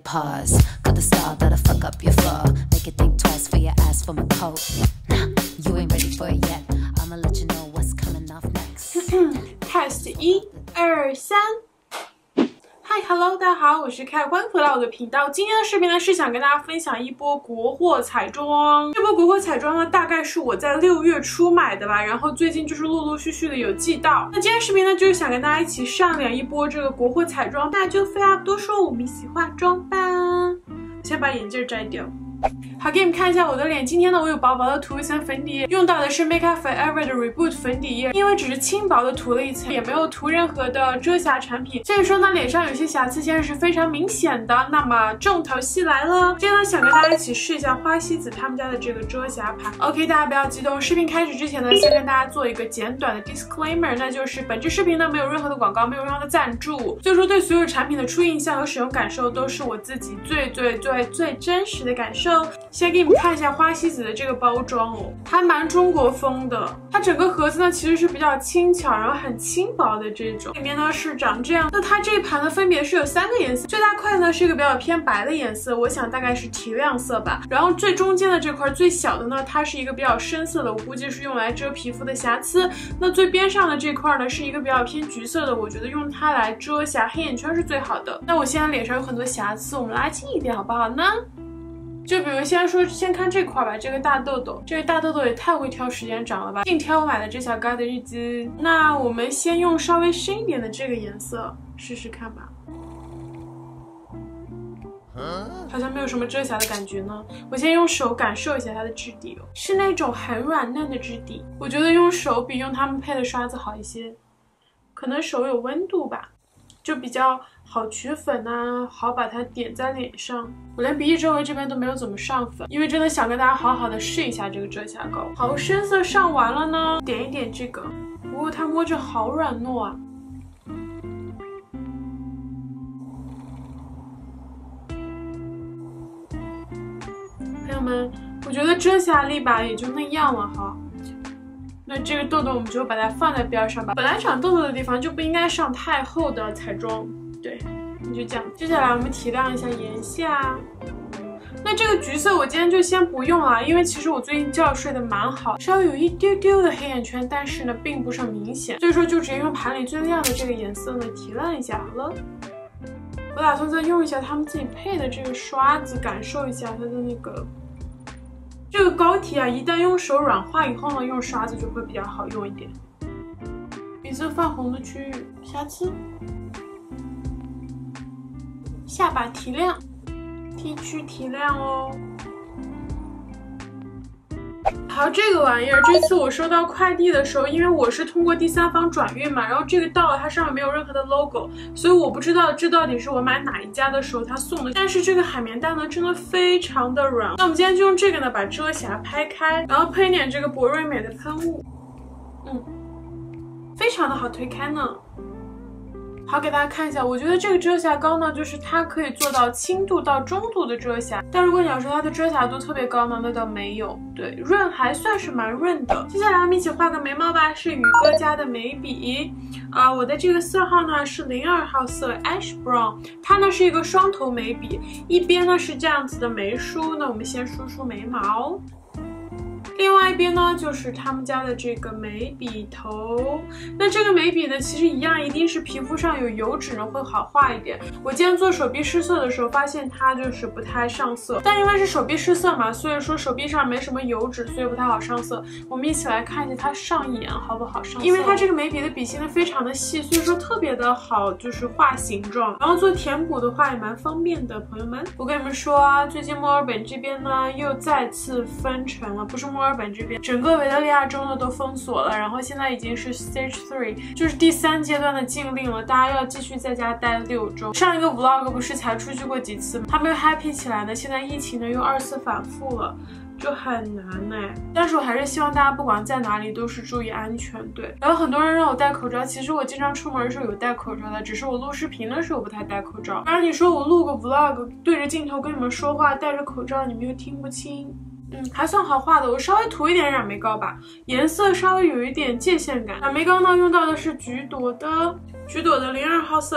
pause. Got the style that'll fuck up your fur. Make you think twice for your ass for my coat. Nah, you ain't ready for it yet. I'ma let you know what's coming off next. Test 1、2、3。嗨 ，Hello， 大家好，我是凯，欢迎回到我的频道。今天的视频呢是想跟大家分享一波国货彩妆。这波国货彩妆呢，大概是我在6月初买的吧，然后最近就是陆陆续续的有寄到。那今天视频呢，就是想跟大家一起上脸一波这个国货彩妆。那就废话不多说，我们一起化妆吧。先把眼镜摘掉。好，给你们看一下我的脸。今天呢，我有薄薄的涂一层粉底液，用到的是 Make Up Forever 的 Reboot 粉底液，因为只是轻薄的涂了一层，也没有涂任何的遮瑕产品，所以说呢，脸上有些瑕疵现在是非常明显的。那么重头戏来了，今天呢，想跟大家一起试一下花西子他们家的这个遮瑕盘。OK， 大家不要激动，视频开始之前呢，先跟大家做一个简短的 disclaimer， 那就是本支视频呢没有任何的广告，没有任何的赞助，所以说对所有产品的初印象和使用感受都是我自己最真实的感受。先给你们看一下花西子的这个包装哦，还蛮中国风的。它整个盒子呢其实是比较轻巧，然后很轻薄的这种，里面呢是长这样。那它这一盘呢分别是有3个颜色，最大块呢是一个比较偏白的颜色，我想大概是提亮色吧。然后最中间的这块最小的呢，它是一个比较深色的，我估计是用来遮皮肤的瑕疵。那最边上的这块呢是一个比较偏橘色的，我觉得用它来遮瑕黑眼圈是最好的。那我现在脸上有很多瑕疵，我们拉近一点好不好呢？就比如先看这块吧，这个大痘痘，这个大痘痘也太会挑时间长了吧，硬挑我买的这小疙的日记。那我们先用稍微深一点的这个颜色试试看吧。好像没有什么遮瑕的感觉呢。我先用手感受一下它的质地哦，是那种很软嫩的质地。我觉得用手比用他们配的刷子好一些，可能手有温度吧。就比较好取粉啊，好把它点在脸上。我连鼻翼周围这边都没有怎么上粉，因为真的想跟大家好好的试一下这个遮瑕膏。好，深色上完了呢，点一点这个。不过它摸着好软糯啊。朋友们，我觉得遮瑕力吧也就那样了哈。那这个痘痘我们就把它放在边上吧。本来长痘痘的地方就不应该上太厚的彩妆，对，你就这样。接下来我们提亮一下眼下。那这个橘色我今天就先不用了，因为其实我最近觉睡得蛮好，稍微有一丢丢的黑眼圈，但是呢并不是很明显，所以说就直接用盘里最亮的这个颜色呢提亮一下好了。我打算再用一下他们自己配的这个刷子，感受一下它的那个。这个膏体啊，一旦用手软化以后呢，用刷子就会比较好用一点。鼻子泛红的区域瑕疵，下巴提亮 ，T 区提亮哦。好，这个玩意儿，这次我收到快递的时候，因为我是通过第三方转运嘛，然后这个到了，它上面没有任何的 logo， 所以我不知道这到底是我买哪一家的时候他送的。但是这个海绵蛋呢，真的非常的软。那我们今天就用这个呢，把遮瑕拍开，然后喷一点这个博瑞美的喷雾，非常的好推开呢。好，给大家看一下，我觉得这个遮瑕膏呢，就是它可以做到轻度到中度的遮瑕，但如果你要说它的遮瑕度特别高呢，那倒没有。对，润还算是蛮润的。接下来我们一起画个眉毛吧，是宇哥家的眉笔，我的这个色号呢是02号色 Ash Brown， 它呢是一个双头眉笔，一边呢是这样子的眉梳，那我们先梳眉毛。另外一边呢，就是他们家的这个眉笔头。那这个眉笔呢，其实一样，一定是皮肤上有油脂呢会好画一点。我今天做手臂试色的时候，发现它就是不太上色，但因为是手臂试色嘛，所以说手臂上没什么油脂，所以不太好上色。我们一起来看一下它上眼好不好上色。因为它这个眉笔的笔芯呢非常的细，所以说特别的好，就是画形状，然后做填补的话也蛮方便的。朋友们，我跟你们说啊，最近墨尔本这边呢又再次封城了，不是墨尔本这边，整个维多利亚州呢都封锁了，然后现在已经是 Stage 3， 就是第3阶段的禁令了，大家要继续在家待6周。上一个 vlog 不是才出去过几次吗？还没有 happy 起来呢，现在疫情呢又2次反复了。就很难哎，但是我还是希望大家不管在哪里都是注意安全。对，然后很多人让我戴口罩，其实我经常出门的时候有戴口罩的，只是我录视频的时候不太戴口罩。当然你说我录个 vlog 对着镜头跟你们说话戴着口罩，你们又听不清。还算好画的，我稍微涂一点染眉膏吧，颜色稍微有一点界限感。染眉膏呢用到的是橘朵的02号色。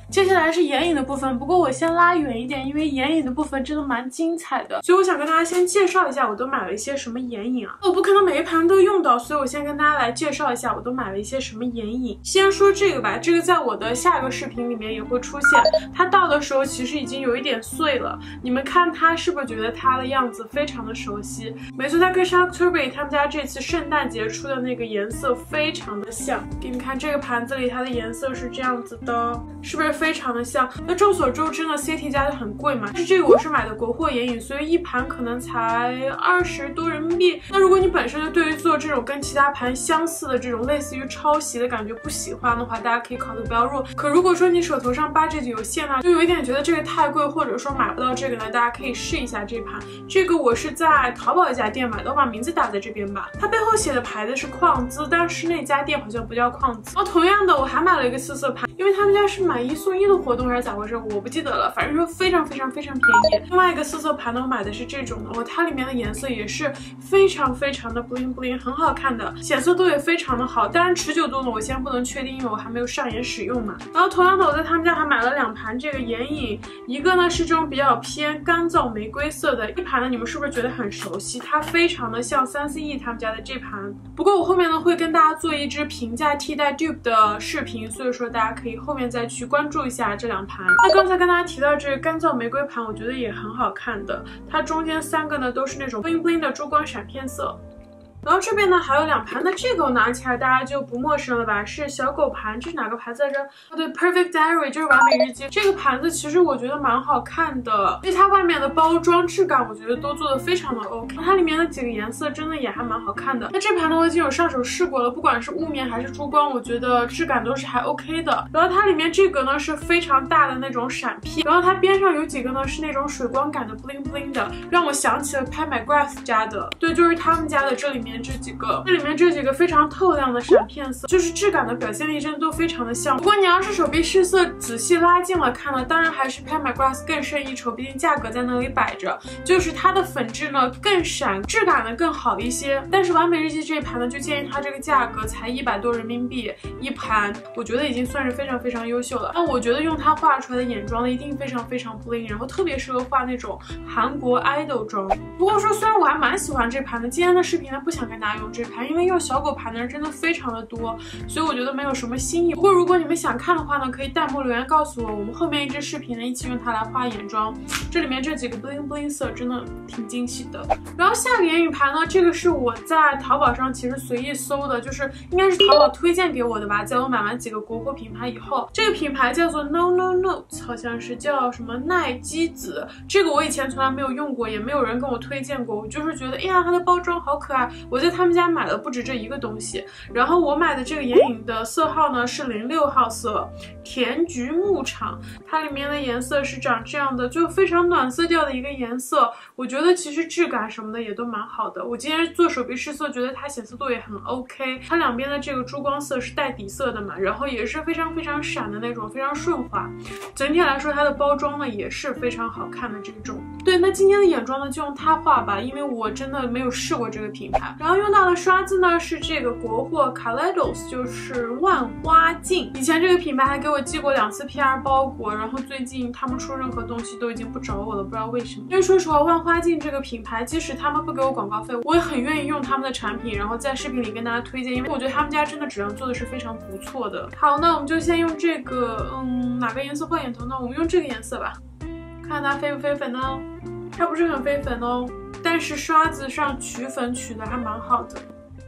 接下来是眼影的部分，不过我先拉远一点，因为眼影的部分真的蛮精彩的，所以我想跟大家先介绍一下我都买了一些什么眼影啊。我不可能每一盘都用到，所以我先跟大家来介绍一下我都买了一些什么眼影。先说这个吧，这个在我的下一个视频里面也会出现，它到的时候其实已经有一点碎了，你们看它是不是觉得它的样子非常的熟悉？没错，它跟 Charlotte Tilbury 他们家这次圣诞节出的那个颜色非常的像。给你们看这个盘子里它的颜色是这样子的，是不是非常的像？那众所周知呢 CT 家的很贵嘛，但是这个我是买的国货眼影，所以一盘可能才20多人民币。那如果你本身就对于做这种跟其他盘相似的这种类似于抄袭的感觉不喜欢的话，大家可以考虑不要入。可如果说你手头上 budget 有限呢，就有一点觉得这个太贵，或者说买不到这个呢，大家可以试一下这盘。这个我是在淘宝一家店买的，我把名字打在这边吧。它背后写的牌子是矿姿，但是那家店好像不叫矿姿。同样的，我还买了一个四色盘，因为他们家是买1送1的活动还是咋回事，我不记得了，反正说非常便宜。另外一个四色盘呢，我买的是这种的，它里面的颜色也是非常的 bling bling， 很好看的，显色度也非常的好。当然持久度呢，我现在不能确定，因为我还没有上眼使用嘛。然后同样的，我在他们家还买了2盘这个眼影，一个呢是这种比较偏干燥玫瑰色的，一盘呢你们是不是觉得很熟悉？它非常的像3CE 他们家的这盘。不过我后面呢会跟大家做一支平价替代 dupe 的视频，所以说大家可以后面再去关注一下这2盘。那刚才跟大家提到这个干燥玫瑰盘，我觉得也很好看的，它中间3个呢都是那种 bling bling 的珠光闪片色。然后这边呢还有2盘，那这个我拿起来大家就不陌生了吧？是小狗盘，这是哪个牌子来着？哦对 ，Perfect Diary 就是完美日记。这个盘子其实我觉得蛮好看的，因为它外面的包装质感我觉得都做的非常的 OK， 它里面的几个颜色真的也还蛮好看的。那这盘呢我已经有上手试过了，不管是雾面还是珠光，我觉得质感都是还 OK 的。然后它里面这个呢是非常大的那种闪片，然后它边上有几个呢是那种水光感的 bling bling 的，让我想起了拍 McGrath 家的，对，就是他们家的这里面这几个非常透亮的闪片色，就是质感的表现力真的都非常的像。不过你要是手臂试色仔细拉近了看呢，当然还是 Pat McGrath 更胜一筹，毕竟价格在那里摆着，就是它的粉质呢更闪，质感呢更好一些。但是完美日记这一盘呢，就建议它这个价格才100多人民币一盘，我觉得已经算是非常优秀了。那我觉得用它画出来的眼妆呢，一定非常 bling， 然后特别适合画那种韩国 idol 妆。不过说虽然我还蛮喜欢这盘的，今天的视频呢不想跟大家用这盘，因为用小狗盘的人真的非常的多，所以我觉得没有什么新意。不过如果你们想看的话呢，可以弹幕留言告诉我，我们后面一支视频呢一起用它来画眼妆。这里面这几个 bling bling 色真的挺惊喜的。然后下个眼影盘呢，这个是我在淘宝上其实随意搜的，就是应该是淘宝推荐给我的吧，在我买完几个国货品牌以后，这个品牌叫做 No No Notes， 好像是叫什么奈基子，这个我以前从来没有用过，也没有人跟我推荐过，我就是觉得哎呀它的包装好可爱，我在他们家买了不止这一个东西。然后我买的这个眼影的色号呢是06号色，甜菊牧场，它里面的颜色是长这样的，就非常暖色调的一个颜色。我觉得其实质感什么的也都蛮好的，我今天做手臂试色觉得它显色度也很 OK， 它两边的这个珠光色是带底色的嘛，然后也是非常闪的那种，非常顺滑。整体来说它的包装呢也是非常好看的这种。对，那今天的眼妆呢就用它画吧，因为我真的没有试过这个品牌。然后用到的刷子呢是这个国货 Kaleidos， 就是万花镜。以前这个品牌还给我寄过2次 PR 包裹，然后最近他们出任何东西都已经不找我了，不知道为什么。因为说实话，万花镜这个品牌，即使他们不给我广告费，我也很愿意用他们的产品，然后在视频里跟大家推荐，因为我觉得他们家真的质量做的是非常不错的。好，那我们就先用这个，哪个颜色画眼头呢？我们用这个颜色吧，看它飞不飞粉呢？它不是很飞粉哦，但是刷子上取粉取的还蛮好的。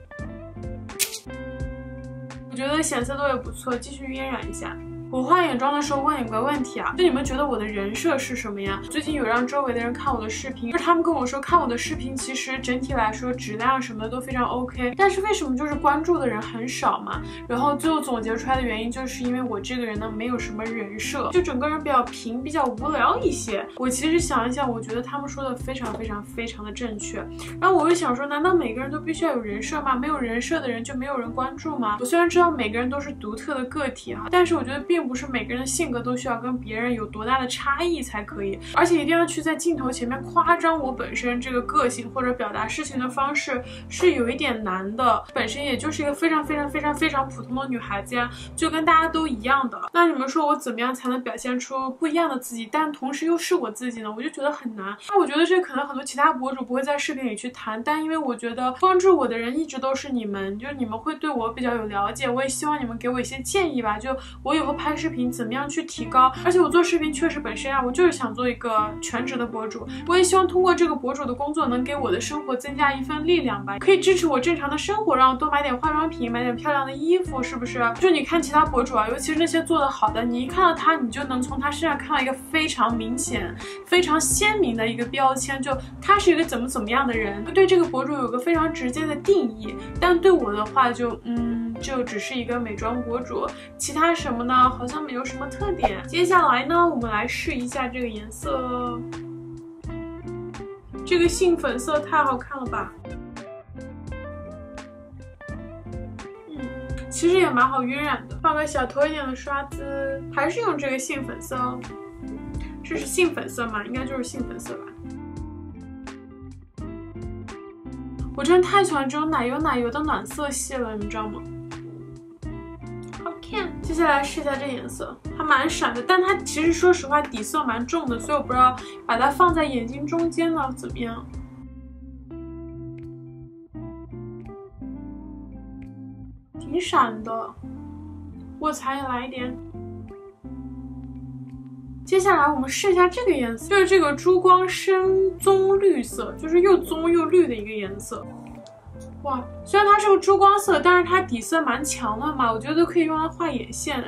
我觉得显色度也不错，继续晕染一下。我画眼妆的时候问你们个问题啊，就你们觉得我的人设是什么呀？最近有让周围的人看我的视频，就是他们跟我说看我的视频其实整体来说质量什么的都非常 OK， 但是为什么就是关注的人很少嘛？然后最后总结出来的原因就是因为我这个人呢没有什么人设，就整个人比较平，比较无聊一些。我其实想一想，我觉得他们说的非常的正确。然后我又想说，难道每个人都必须要有人设吗？没有人设的人就没有人关注吗？我虽然知道每个人都是独特的个体啊，但是我觉得并并不是每个人的性格都需要跟别人有多大的差异才可以，而且一定要去在镜头前面夸张我本身这个个性或者表达事情的方式是有一点难的，本身也就是一个非常普通的女孩子呀，就跟大家都一样的。那你们说我怎么样才能表现出不一样的自己，但同时又是我自己呢？我就觉得很难。那我觉得这可能很多其他博主不会在视频里去谈，但因为我觉得关注我的人一直都是你们，就是你们会对我比较有了解，我也希望你们给我一些建议吧，就我以后拍视频怎么样去提高。而且我做视频确实本身啊，我就是想做一个全职的博主，我也希望通过这个博主的工作能给我的生活增加一份力量吧，可以支持我正常的生活，让我多买点化妆品，买点漂亮的衣服，是不是？就你看其他博主啊，尤其是那些做得好的，你一看到他，你就能从他身上看到一个非常明显、非常鲜明的一个标签，就他是一个怎么样的人，对这个博主有个非常直接的定义。但对我的话就只是一个美妆博主，其他什么呢好像没有什么特点。接下来呢，我们来试一下这个颜色，这个杏粉色太好看了吧。其实也蛮好晕染的，放个小头一点的刷子，还是用这个杏粉色哦。这是杏粉色吗？应该就是杏粉色吧。我真的太喜欢这种奶油的暖色系了，你知道吗？好看。接下来试一下这颜色，它蛮闪的，但它其实说实话底色蛮重的，所以我不知道把它放在眼睛中间呢怎么样。挺闪的，卧蚕也来一点。接下来我们试一下这个颜色，就是这个珠光深棕绿色，就是又棕又绿的一个颜色。哇，虽然它是个珠光色，但是它底色蛮强的嘛，我觉得可以用来画眼线。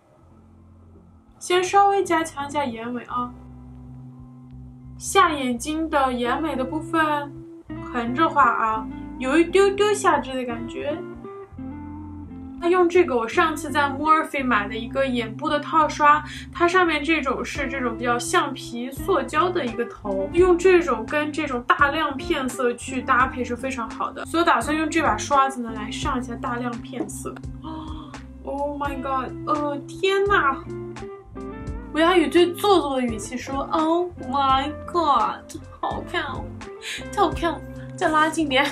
先稍微加强一下眼尾啊，下眼睛的眼尾的部分横着画啊，有一丢丢下至的感觉。用这个我上次在 Morphe 买的一个眼部的套刷，它上面这种是这种比较橡皮塑胶的一个头，用这种跟这种大亮片色去搭配是非常好的，所以我打算用这把刷子呢来上一下大亮片色。Oh my god， 天哪！我要以最做作的语气说 Oh my god， 好看哦，太好看了，再拉近点。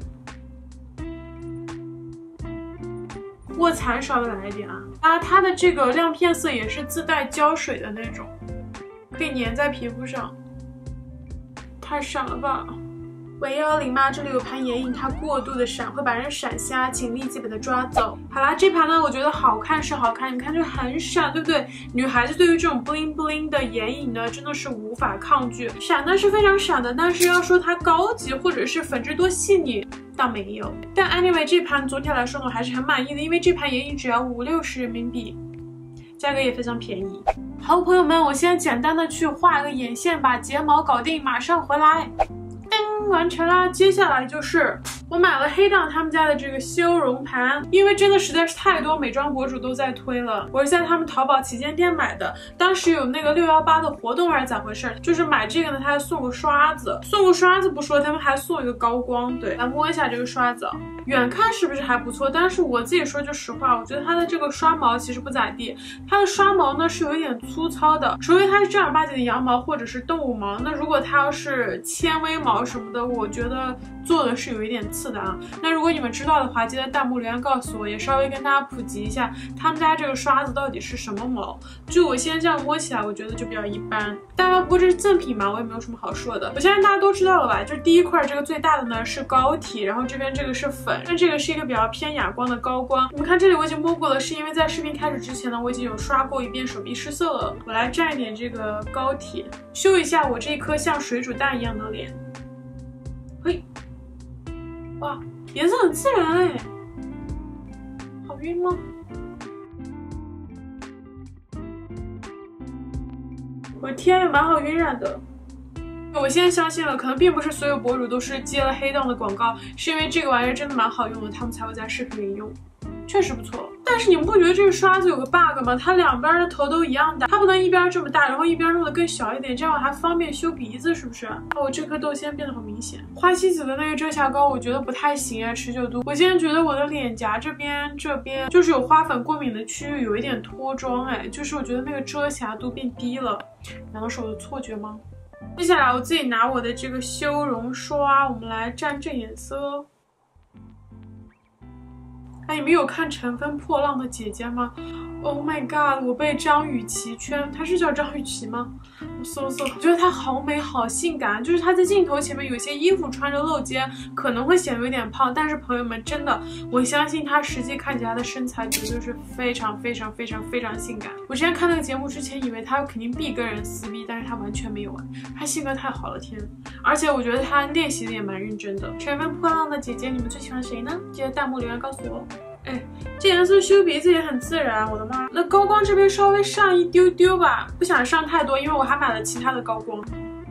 卧蚕稍微来一点啊，它的这个亮片色也是自带胶水的那种，可以粘在皮肤上。太闪了吧！喂110吗？这里有盘眼影，它过度的闪会把人闪瞎，请立即把它抓走。好啦，这盘呢，我觉得好看是好看，你看就很闪，对不对？女孩子对于这种 bling bling 的眼影呢，真的是无法抗拒。闪呢是非常闪的，但是要说它高级或者是粉质多细腻，倒没有。但 anyway 这盘总体来说呢，我还是很满意的，因为这盘眼影只要50-60人民币，价格也非常便宜。好，朋友们，我先简单的去画一个眼线，把睫毛搞定，马上回来。完成啦！接下来就是我买了黑档他们家的这个修容盘，因为真的实在是太多美妆博主都在推了，我是在他们淘宝旗舰店买的，当时有那个618的活动还是咋回事，就是买这个呢，他还送个刷子，送个刷子不说，他们还送一个高光。对，来摸一下这个刷子，远看是不是还不错？但是我自己说句实话，我觉得它的这个刷毛其实不咋地，它的刷毛呢是有一点粗糙的，除非它是正儿八经的羊毛或者是动物毛，那如果它要是纤维毛什么的，我觉得做的是有一点次的啊。那如果你们知道的话，记得弹幕留言告诉我，也稍微跟大家普及一下他们家这个刷子到底是什么毛。就我现在这样摸起来，我觉得就比较一般。当然不过这是赠品嘛，我也没有什么好说的。我相信大家都知道了吧，就是第一块这个最大的呢是膏体，然后这边这个是粉，那这个是一个比较偏哑光的高光。你们看这里我已经摸过了，是因为在视频开始之前呢，我已经有刷过一遍手臂失色了。我来蘸一点这个膏体，修一下我这一颗像水煮蛋一样的脸。嘿，哇，颜色很自然哎，好晕吗？我的天，也蛮好晕染的。我现在相信了，可能并不是所有博主都是接了黑档的广告，是因为这个玩意儿真的蛮好用的，他们才会在视频里用。 确实不错。但是你们不觉得这个刷子有个 bug 吗？它两边的头都一样大，它不能一边这么大，然后一边弄得更小一点，这样还方便修鼻子，是不是？哦，这颗痘先变得好明显。花西子的那个遮瑕膏我觉得不太行啊，持久度。我现在觉得我的脸颊这边就是有花粉过敏的区域有一点脱妆，哎，就是我觉得那个遮瑕度变低了，难道是我的错觉吗？接下来我自己拿我的这个修容刷，我们来蘸正颜色。哎，你们有看《乘风破浪的姐姐》吗 ？Oh my god！ 我被张雨绮圈，她是叫张雨绮吗？我搜，我觉得她好美好性感，就是她在镜头前面有些衣服穿着露肩，可能会显得有点胖，但是朋友们真的，我相信她实际看起来的身材绝对是非常性感。我之前看那个节目之前，以为她肯定必跟人撕逼，但是她完全没有啊，她性格太好了，天！而且我觉得她练习的也蛮认真的。乘风破浪的姐姐，你们最喜欢谁呢？记得弹幕留言告诉我。哎，这颜色修鼻子也很自然，我的妈！那高光这边稍微上一丢丢吧，不想上太多，因为我还买了其他的高光。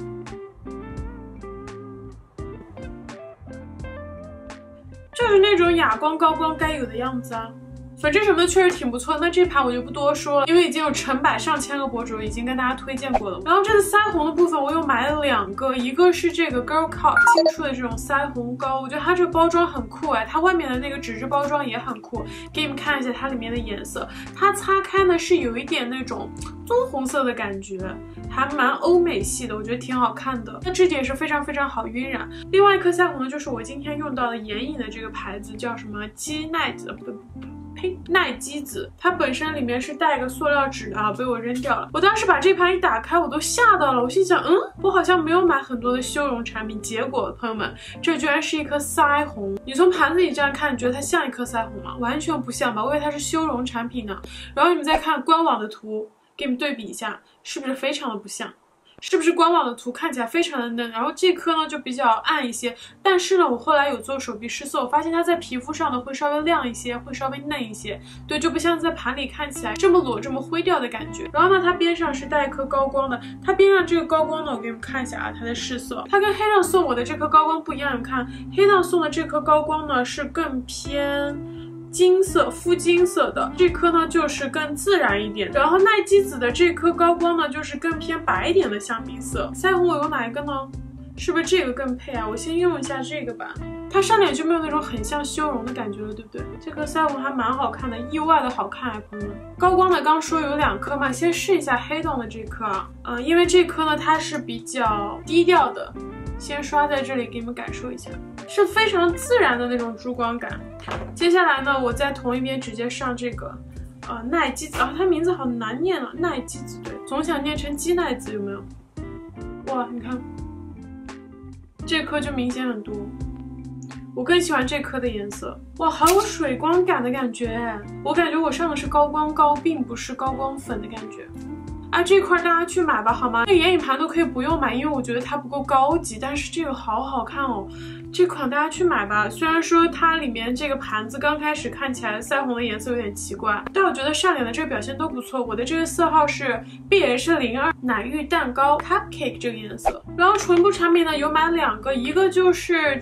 就是那种哑光高光该有的样子啊。粉质什么的确实挺不错，那这盘我就不多说了，因为已经有成百上千个博主已经跟大家推荐过了。然后这个腮红的部分我又买了2个，一个是这个 Girl Cop 新出的这种腮红膏，我觉得它这个包装很酷哎，它外面的那个纸质包装也很酷，给你们看一下它里面的颜色。它擦开呢是有一点那种棕红色的感觉，还蛮欧美系的，我觉得挺好看的。那这点是非常好晕染。另外一颗腮红呢，就是我今天用到的眼影的这个牌子叫什么基奈子，奈基子，它本身里面是带个塑料纸的啊，被我扔掉了。我当时把这盘一打开，我都吓到了，我心想，我好像没有买很多的修容产品，结果朋友们，这居然是一颗腮红。你从盘子里这样看，你觉得它像一颗腮红吗？完全不像吧，我以为它是修容产品呢。然后你们再看官网的图，给你们对比一下，是不是非常的不像？是不是官网的图看起来非常的嫩，然后这颗呢就比较暗一些，但是呢我后来有做手臂试色，我发现它在皮肤上呢会稍微亮一些，会稍微嫩一些，对，就不像在盘里看起来这么裸这么灰调的感觉。然后呢它边上是带一颗高光的，它边上这个高光呢我给你们看一下啊，它的试色，它跟黑亮送我的这颗高光不一样，你们看黑亮送的这颗高光呢是更偏金色肤金色的，这颗呢就是更自然一点，然后奈基子的这颗高光呢就是更偏白一点的香槟色。腮红我用哪一个呢？是不是这个更配啊？我先用一下这个吧，它上脸就没有那种很像修容的感觉了，对不对？这颗腮红还蛮好看的，意外的好看啊，朋友们。高光呢刚说有2颗嘛，先试一下黑洞的这颗啊，因为这颗呢它是比较低调的。先刷在这里给你们感受一下，是非常自然的那种珠光感。接下来呢，我在同一边直接上这个奈基子啊，它名字好难念啊，奈基子，对，总想念成基奈子，有没有？哇，你看这颗就明显很多，我更喜欢这颗的颜色，哇，好有水光感的感觉哎，我感觉我上的是高光膏，并不是高光粉的感觉。啊，这块大家去买吧，好吗？那眼影盘都可以不用买，因为我觉得它不够高级，但是这个好好看哦，这款大家去买吧。虽然说它里面这个盘子刚开始看起来腮红的颜色有点奇怪，但我觉得上脸的这个表现都不错。我的这个色号是 BH02 奶玉蛋糕 Cupcake 这个颜色。然后唇部产品呢有买2个，一个就是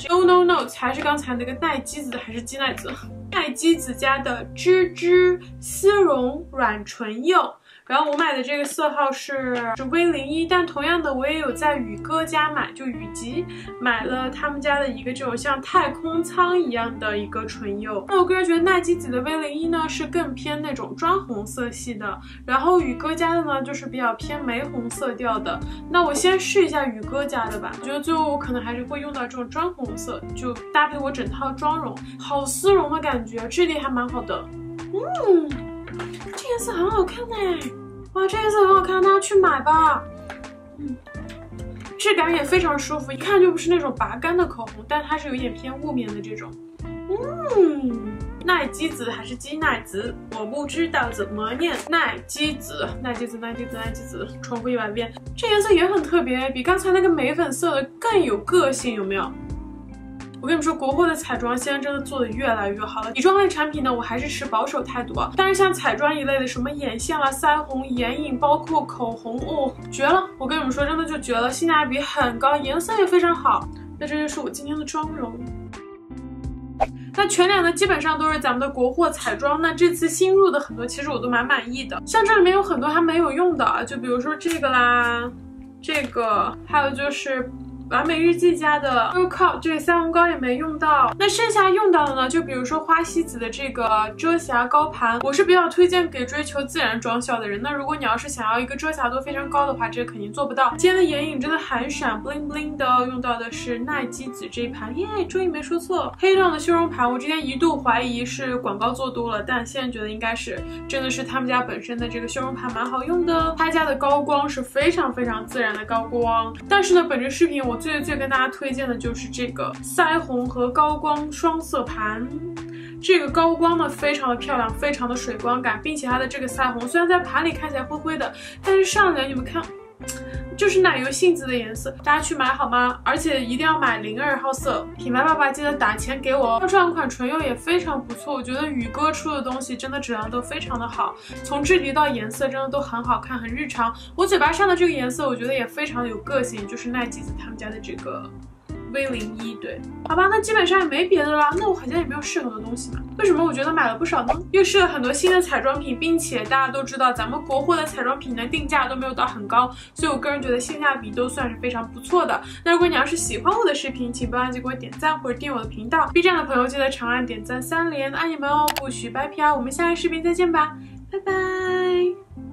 No， 还是刚才那个奈基子的还是基奈子？奈基子家的芝芝丝绒软唇釉。然后我买的这个色号是V01，但同样的我也有在宇哥家买，就雨吉买了他们家的一个这种像太空舱一样的一个唇釉。那我个人觉得奈基子的 V01呢是更偏那种砖红色系的，然后宇哥家的呢就是比较偏玫红色调的。那我先试一下宇哥家的吧，我觉得最后我可能还是会用到这种砖红色，就搭配我整套妆容，好丝绒的感觉，质地还蛮好的。这颜色很好看哎。哇，这颜色很好看，大家去买吧。质感也非常舒服，一看就不是那种拔干的口红，但它是有一点偏雾面的这种。奈基子还是基奈子，我不知道怎么念。奈基子，重复100遍。这颜色也很特别，比刚才那个玫粉色的更有个性，有没有？我跟你们说，国货的彩妆现在真的做的越来越好了。底妆类产品呢，我还是持保守态度啊。但是像彩妆一类的，什么眼线啦、腮红、眼影，包括口红，哦，绝了！我跟你们说，真的就绝了，性价比很高，颜色也非常好。那这就是我今天的妆容。 那全脸呢，基本上都是咱们的国货彩妆。那这次新入的很多，其实我都蛮满意的。像这里面有很多还没有用的，就比如说这个啦，这个，还有就是完美日记家的 Rocop 这个腮红膏也没用到。那剩下用到的呢，就比如说花西子的这个遮瑕膏盘，我是比较推荐给追求自然妆效的人。那如果你要是想要一个遮瑕度非常高的话，这个肯定做不到。今天的眼影真的很闪 bling bling 的，用到的是奈基子这一盘，耶，终于没说错。黑亮的修容盘，我之前一度怀疑是广告做多了，但现在觉得应该是真的是他们家本身的这个修容盘蛮好用的。他家的高光是非常非常自然的高光，但是呢，本支视频我最跟大家推荐的就是这个腮红和高光双色盘。这个高光呢非常的漂亮，非常的水光感，并且它的这个腮红虽然在盘里看起来灰灰的，但是上脸你们看就是奶油杏子的颜色，大家去买好吗？而且一定要买02号色，品牌爸爸记得打钱给我。这两款唇釉也非常不错，我觉得宇哥出的东西真的质量都非常的好，从质地到颜色真的都很好看，很日常。我嘴巴上的这个颜色我觉得也非常的有个性，就是奈基子他们家的这个V01，对，好吧，那基本上也没别的了。那我好像也没有试很多东西嘛，为什么我觉得买了不少呢？又试了很多新的彩妆品，并且大家都知道咱们国货的彩妆品的定价都没有到很高，所以我个人觉得性价比都算是非常不错的。那如果你要是喜欢我的视频，请不要忘记给我点赞或者订阅我的频道。B 站的朋友记得长按点赞3连，爱你们哦，不许白嫖。我们下期视频再见吧，拜拜。